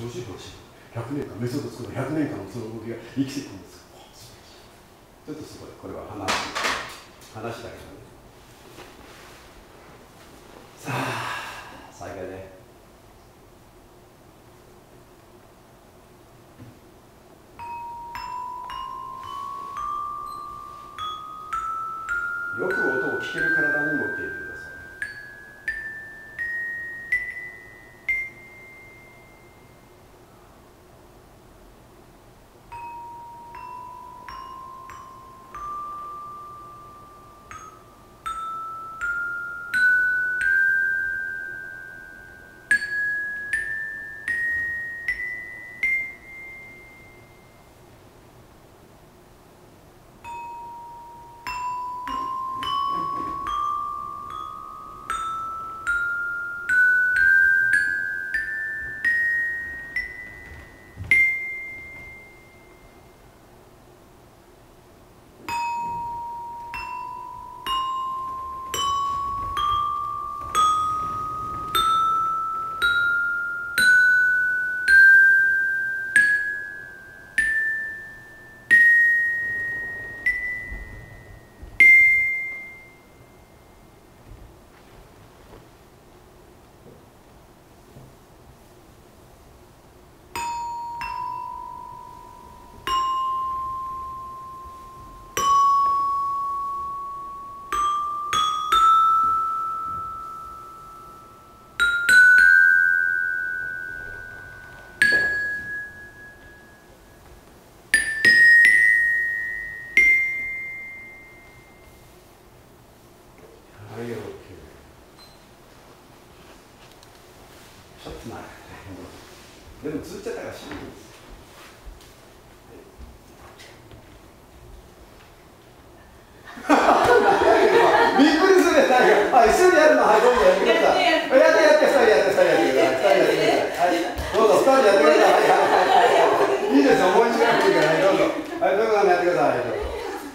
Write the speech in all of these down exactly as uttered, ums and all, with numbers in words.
調子よしひゃくねんかんメソッド作るひゃくねんかんのその動きが生きてくるんです。ちょっとすごい、これは話話だけどね。さあ再開ね。よく音を聞ける体に持っていってください。ちょっとなでも続いちゃったからしないんです。びっくりするやつないか。あ、一緒にやるの、はい、どうぞやってください。やってやって、二人やって、二人やってください。二人やってください。はい、どうぞ、二人やってください。はい、はい、はい。いいですよ、思い違いなくていいから、はい、どうぞ。はい、どうぞ、やってください。どうぞ。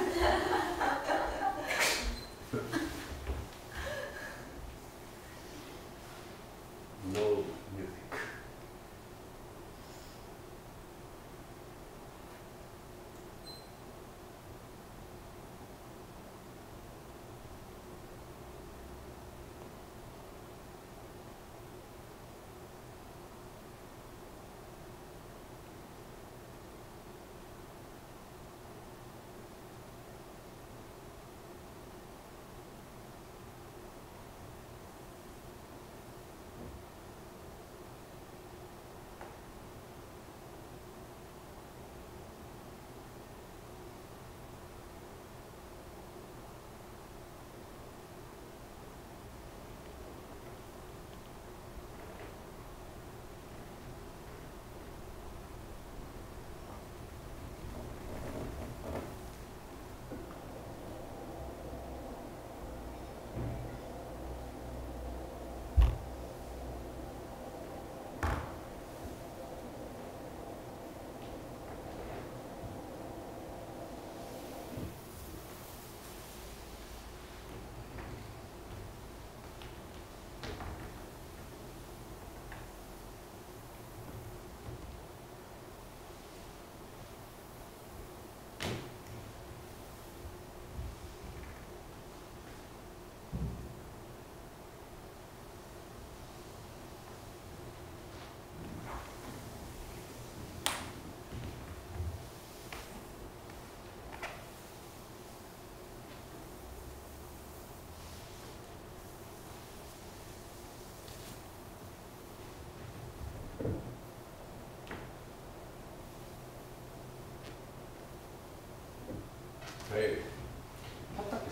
はい。立ったっけ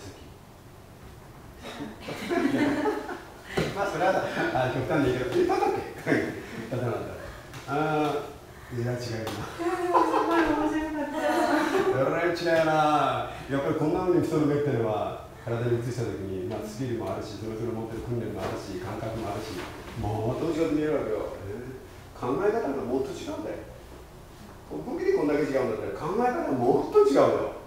席。まあそれはあ極端でいいけど、え立ったっけ？立たなかった。ああ、いや違うな。えらい違うな。やっぱりこんなふうに太る目っていうのは体に移したときに、まあスキルもあるし、それぞれ持ってる訓練もあるし、感覚もあるし、もっと違って見えるわけよ。考え方がもっと違うんだよ。動きでこんだけ違うんだったら考え方がもっと違うよ。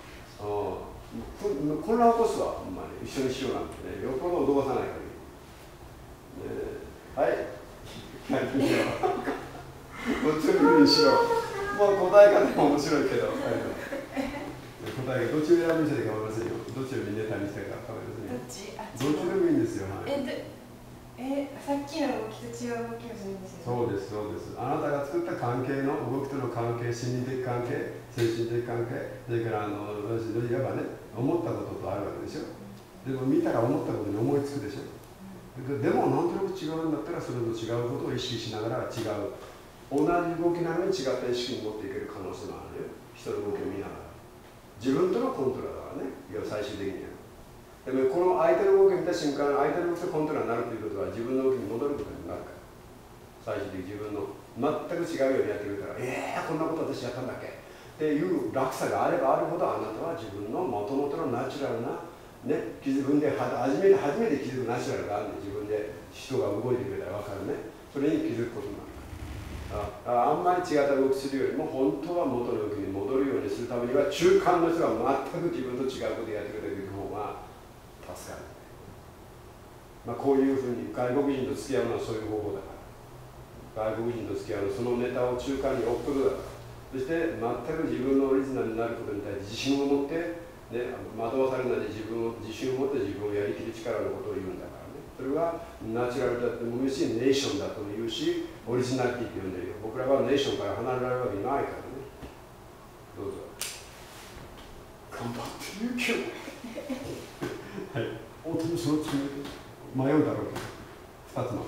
混乱を起こすわ、ほんまに一緒にしようなんてね、よっぽど脅かさない限り。ね、はい、やってみよう。 どっちのにしろ。まあ答え方も面白いけど、答えがどっちを選ぶにしてか分かりませんよ。どっちをネタにしたか分かりませんよ。どっちどっちでもいいんですよ。はい、 ええさっきの動きと違う動きをするんですよ、 ね。そうですそうです。あなたが作った関係の動きとの関係、心理的関係、精神的関係、それからあの私の言えばね、思ったこととあるわけでしょ。でも見たら思ったことに思いつくでしょ。でもなんとなく違うんだったらそれと違うことを意識しながら違う。同じ動きなのに違った意識に持っていける可能性もあるよ。人の動きを見ながら。自分とのコントロールだからね。いや最終的には。でもこの相手の動きを見た瞬間、相手の動きとコントロールになるということは自分の動きに戻ることになるから。最終的に自分の全く違うようにやってくれたら、えー、こんなこと私やったんだっけっていう落差があればあるほど、あなたは自分のもともとのナチュラルな、ね、自分で初めて初めて気づくナチュラルがあるんで、自分で人が動いてくれたら分かるね。それに気づくことになる。あ, あんまり違った動きするよりも本当は元の動きに戻るようにするためには中間の人が全く自分と違うことをやってくれる方が助かる、まあ、こういうふうに外国人と付き合うのはそういう方法だから外国人と付き合うのはそのネタを中間に置くことだからそして全く自分のオリジナルになることに対して自信を持って、ね、惑わされないで自分を自信を持って自分をやりきる力のことを言うんだからね。それはナチュラルだとも言うし、ネーションだとも言うし、オリジナリティって呼んでるよ。僕らはネーションから離れられるわけないからね。どうぞ。頑張って言うけど。はい。本当にそのつもりで迷うだろうけど。二つの。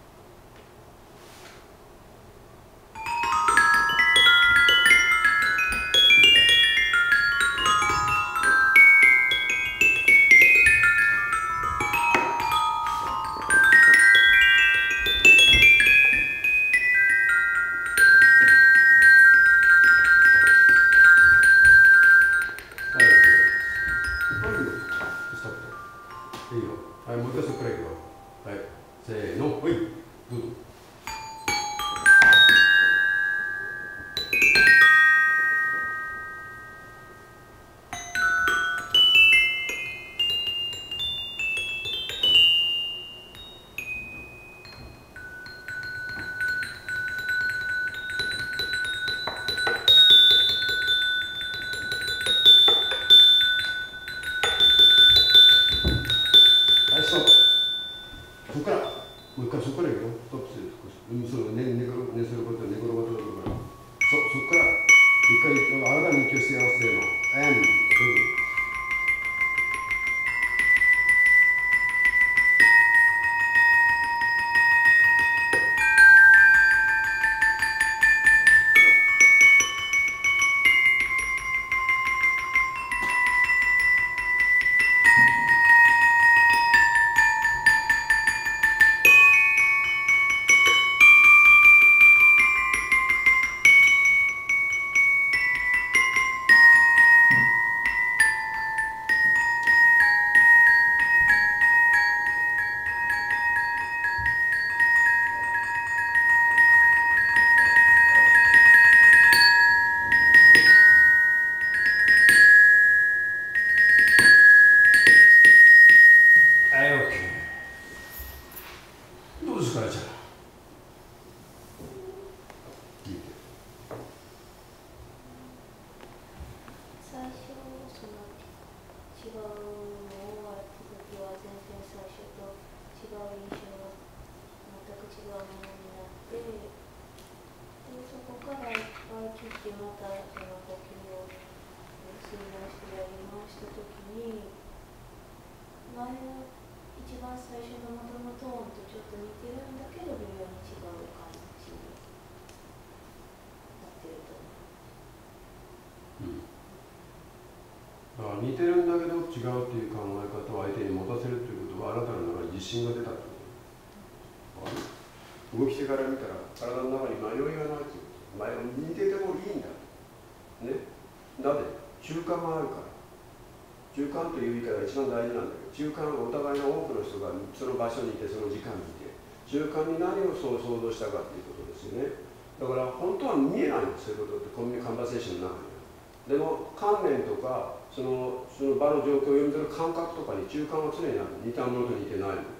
似てるんだけど違うっていう考え方を相手に持たせるということはあなたの中に自信が出たってこと。動き手から見たら体の中に迷いがないということ。似ててもいいんだ。ね。なぜ中間があるから。中間という言い方が一番大事なんだけど、中間はお互いの多くの人がその場所にいてその時間にいて、中間に何をそう想像したかということですよね。だから本当は見えないんです、そういうことってコミュニカンバセーションの中に。でも観念とかそのその場の状況を読み取る感覚とかに中間は常にある。似たものと似てないもの。